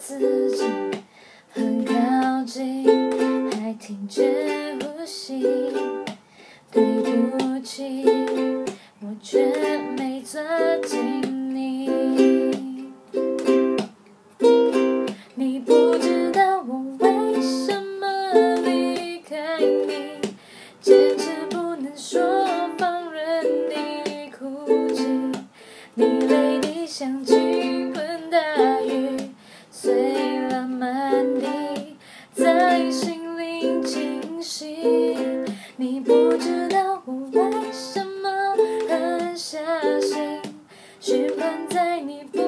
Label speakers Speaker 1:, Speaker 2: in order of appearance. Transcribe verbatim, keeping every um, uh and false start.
Speaker 1: 自己很靠近，还听见呼吸。对不起，我却没抓紧你。你不知道我为什么离开你，坚持不能说，放任你哭泣。你泪滴像倾盆大雨，碎了满地，在心灵清晰。你不知道我为什么狠下心，循环在你不